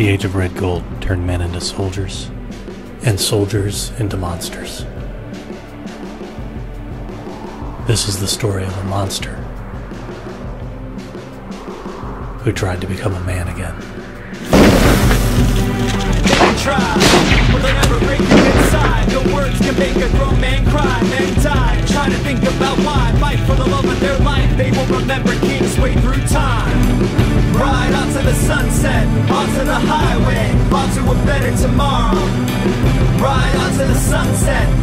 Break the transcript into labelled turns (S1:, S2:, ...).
S1: age of red gold turned men into soldiers, and soldiers into monsters. This is the story of a monster who tried to become a man again.
S2: They try, but they'll never break you inside. No words can make a grown man cry. Men die, trying to think about why. Fight for the love of their life. They will remember Kingsway through time. Ride onto the sunset, onto the highway, onto a better tomorrow. Ride onto the sunset,